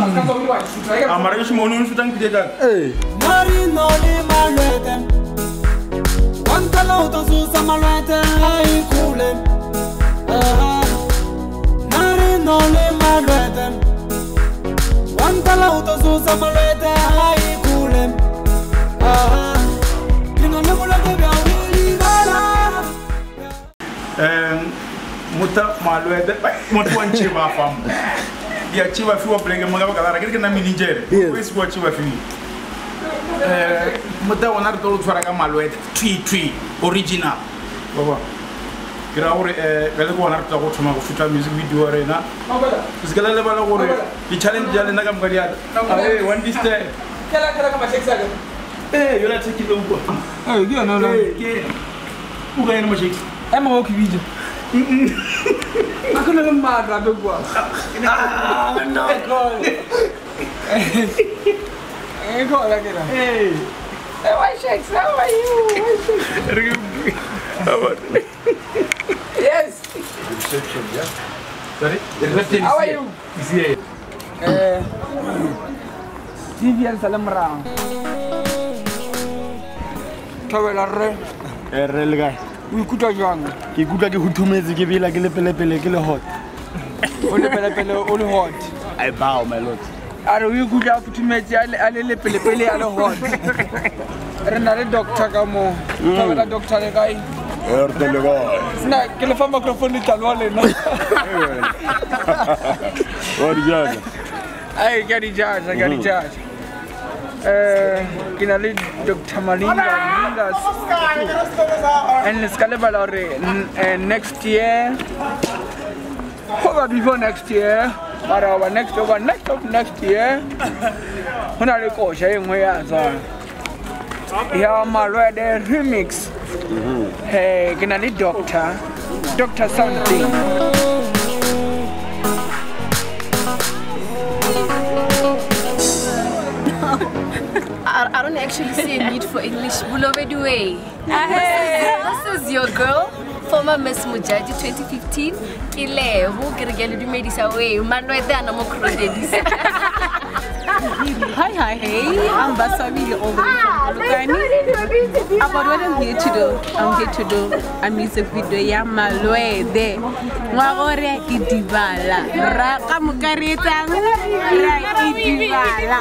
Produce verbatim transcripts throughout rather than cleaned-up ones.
Amara que chamou no chutang de dar. Ei. Marino le malwete. Quanta lauta su sa malwete ai kule. Ah. Marino le malwete. Quanta lauta su sa malwete ai kule. Ah. Kino le mulate bia wili bala. Eh, muta malwete. Muta wanche ba fam. Dia chiva fiwa plenge mga bakala kile na mini jere. Wes ko chiva fi. Eh, muta wanar tolo faranga malwete. Twi twi original. Baba. Kira ore eh gale ko wanar to ko tuma ko futa music video arena. Isgala le bala gore. Di challenge jale na kam gariya. Eh, one this day. Kala kala kama sexa. Eh, yola tiki do ko. Ei, que não, não. Eh, que. O ganho no shake. É mau que vídeo. Aku nak marah tu gua. Ah, no. Eh, kau lagi dah. Eh. Eh, why shakes? How are you? Why shakes? Yes. Reception, yeah. Sorry? How are you? Easy. Eh. Vivian salam rang. Kau belar. Eh, real guy. We could have young. Ki kuka ki hutumezi ki bila kile pele pele kile hot. Only pele pele, only hot. I bow my lord. Are we good up to me? Ale pele pele, ale hot. Renale doctor kamo. Kau ada doctor le guy. Er tele guy. Na kile fa microphone ni talwale na. What is that? I get the charge, I get the charge. Eh, kinali Doctor Malinga Lingas. And Scalable or next year. Over before next year. But our next over next of next year. When I go sharing way as well. Here my red remix. Hey, kinali Doctor. Doctor something. I don't actually see a need for English. Bulobedi way. This is your girl, former Miss Mujaji twenty fifteen. Kile, who gergeli du medisa way. Manwe dana mo krodedis. Hi, hi, hey. I'm Basavili all the way from Bulugani. About what I'm here to do, I'm here to do a music video. Ya malwede. Mwagore idibala. Raka mukarita. Raka idibala.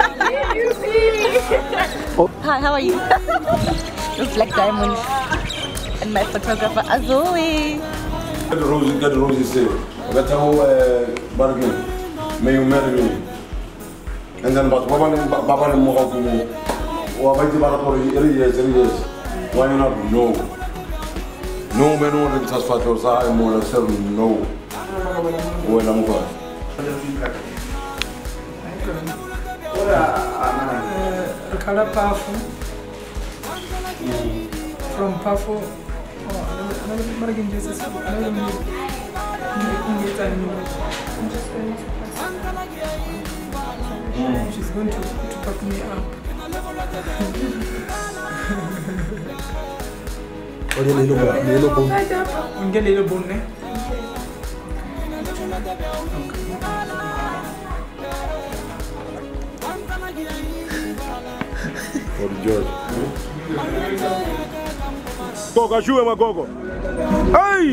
Hi, how are you? It's Black Diamond and my photographer Azoe. Get the roses, get the roses say. Get the bargain. May you marry me. And then but Baba Baba and Mohaku or by the Baratori every year, every year. Why not? No. No man on the Tasfatos, I more than seven. No. When I'm going. Color powerful. From powerful. Oh, another again, Jesus. Another me. She's going to, to pack me up. Oh, the little bone, the little bone. We get little bone, eh? For the George. Coca, shoe my coco. Hey!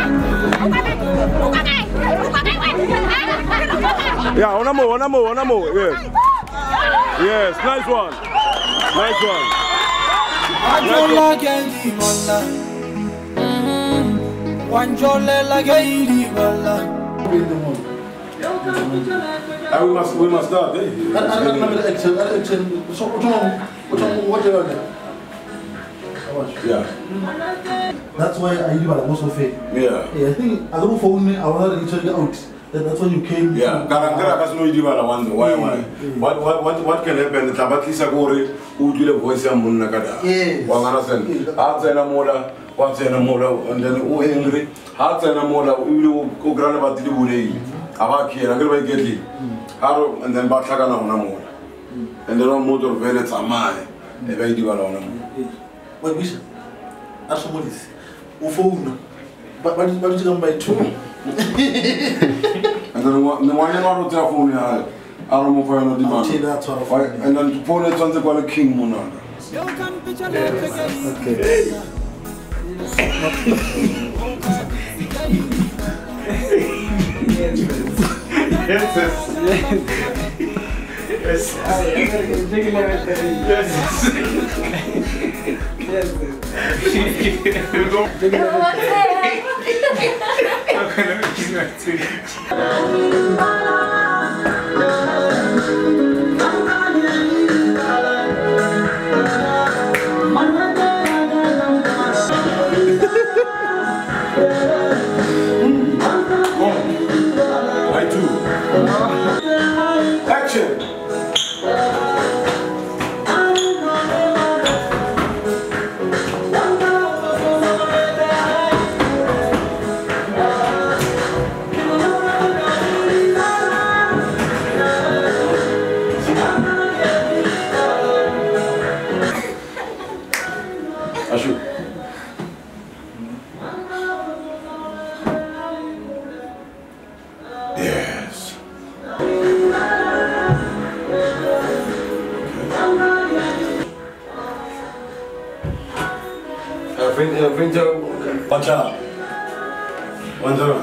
Yeah, one more, one more, one more. Yes. Yes, nice one. Nice one. Anjola gendi mala. Wanjola la gendi mala. We must, we must start, eh? I don't know the action, action. So, what's wrong? What's wrong? What you doing? Yeah. That's why I live at also fake. Yeah. Yeah, I think I don't phone me. I wanted to get out. That's when you came. Yeah. Karangara kas no idiba la one. Why why? What what what what can happen? Tabat lisa gore udile voice ya munna kada. Yes. Wangara sen. Hata na moda, what's na moda and then o angry. Hata na moda ulu ko grana batili bule. Abaki na ngere ba getli. Haro and then batlaga na ona moda. And then on motor vele tsamai. E ba idiba la ona. What we say? That's somebody. O phone. But but but you come by two. And then the one you know to phone ya. Aramo for no demand. And then to pull it on the quality king monada. Okay. Yes. Yes. Yes. Action! Ashu. Yes. Vinta, Pacha. Wanjara.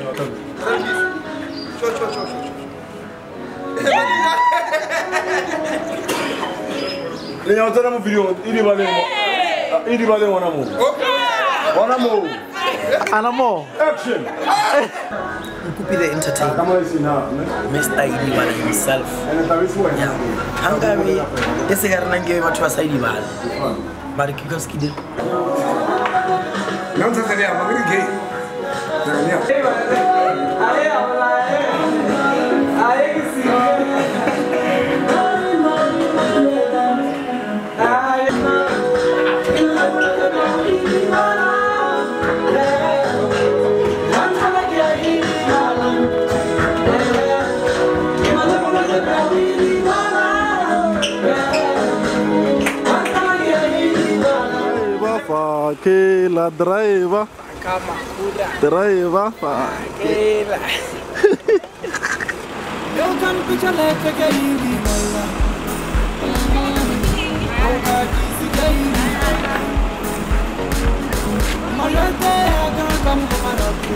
Leo tena mu video ili bale ili bale wana mu. Wana mu. Anamo. Action. Kupi the entertainer. Kama isi na. Mister Idibala himself. Yeah. Hangami esigara nange bathu basayidibala. Bari kikos kide. Não tá entendendo, mas ele gay. Entendeu? Aí, olha aí que sim. Fakela driver. Driver. Fakela. Eu canto picha letra que iri mala. Eu canto si que iri mala. Malete aga kam kumarapu.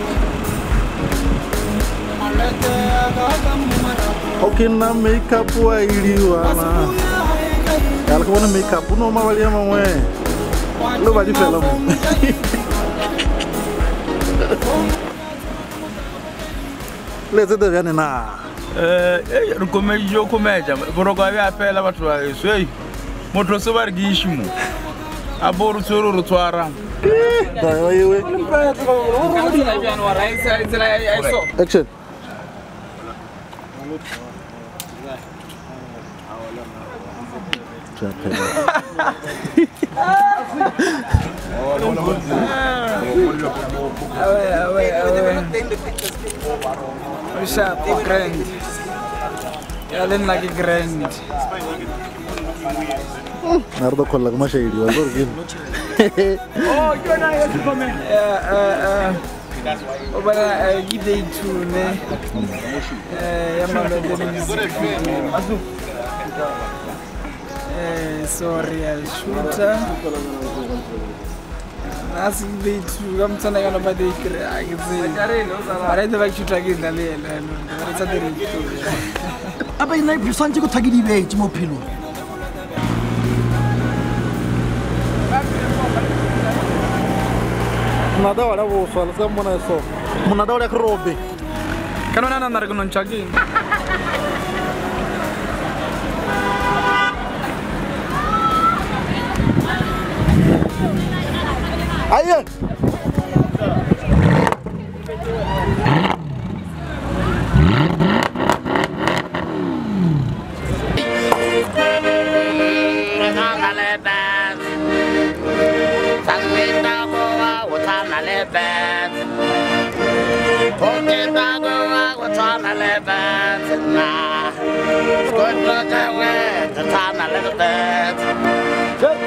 Malete aga kam kumarapu. Okina makeup wa iliwana. Yala kubona makeup no mawali ya mamwe. Lo ba di fela mo. Letse de yana na. Eh, eh, come jo comedia. Borogo avea fela batho ba eswe. Motho se ba re gishimu. Aboru tsoro ro tswara. Da yewe. Action. Awe, awe, awe. What's up, grand? Yalen lagi grand. Nardo kolla kuma shayidi wa gorgin. Oh, you're not here to come in. Uh, uh, uh. Obara, give day two, ne? Eh, yamalo de Azu. Eh, sorry, I'll shoot her. As they two, I'm telling you about the I can say. I read the back shoot again. It's a very good. Apa ini Sanji ko tagidi be chimo pilo. Munada wala wo so alza mona so. Munada wala krobe. Kanona na nargo non chagi. Aye. Good luck away, the time a little bit.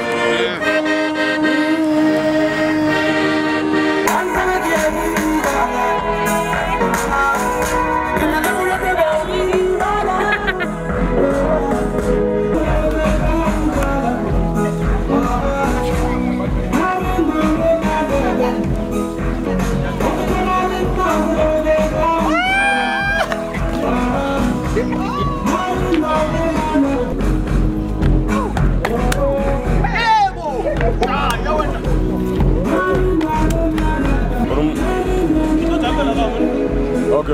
Okay.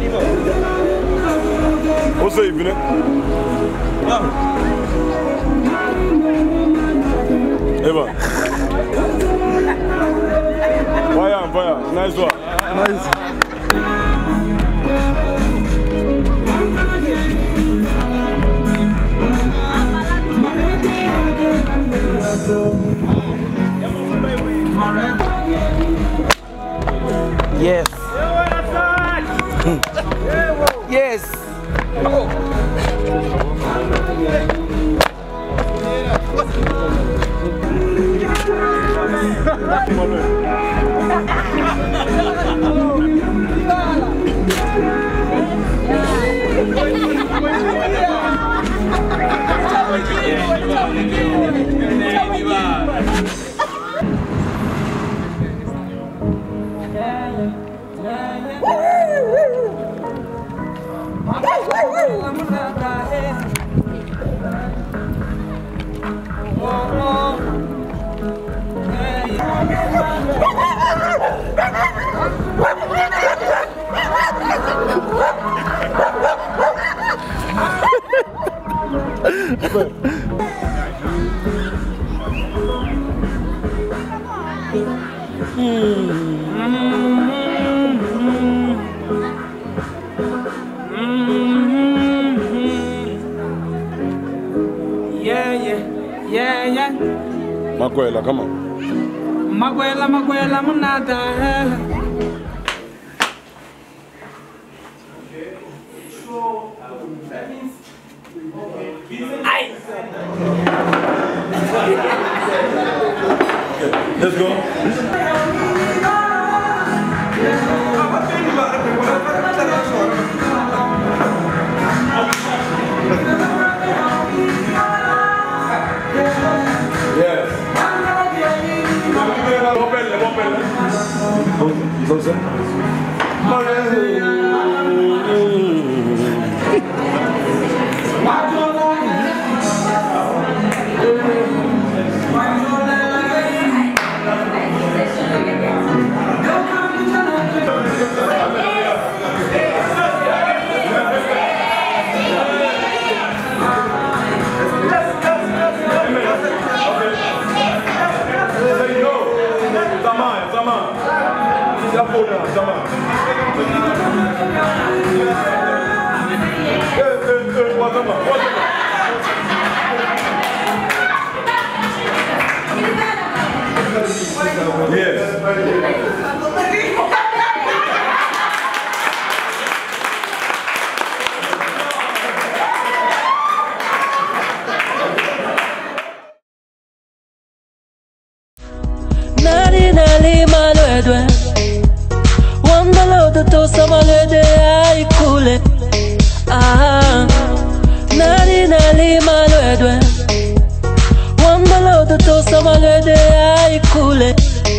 What's the evening? Eva. Fire, fire. Nice one. Nice. Yes. Yes. Yeah, yeah, yeah, yeah. Makwela, come on. Makwela, Makwela, Munada. Let's go. Yes. Nari nali malwedwe Wandalo to samalwede ay kule Ah Nari nali malwedwe Wandalo to samalwede ay kule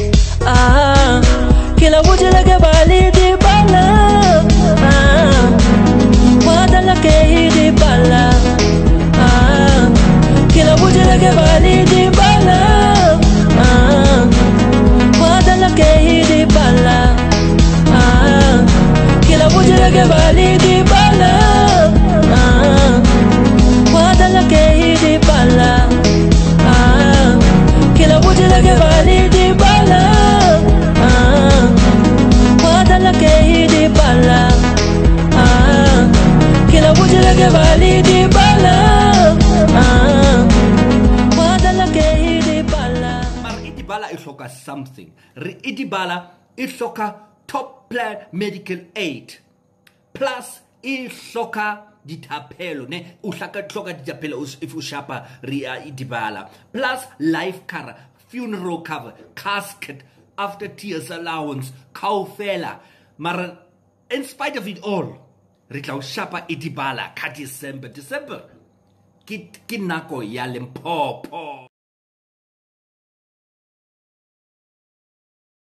Ah Kila wujile ke bali di bala Ah Wadala ke di bala Ah Kila wujile ke bali di bala Ah Wadala ke di bala Ah Kila wujile ke bali di bala Ah Wadala ke di bala Ah Kila wujile ke bali di bala Ah Wadala ke di bala Ah Kila wujile ke bali di bala Ah Wadala ke di bala Idibala is hloka something. Re Idibala is hloka top plan medical aid. Plus is hloka ditapelo ne uhlaka hloka ditapelo if ushapa ria Idibala. Plus life cover, funeral cover, casket, after tears allowance, kaufela. Mara in spite of it all, re tla ushapa Idibala ka December. December. Kit kinako ya Limpopo.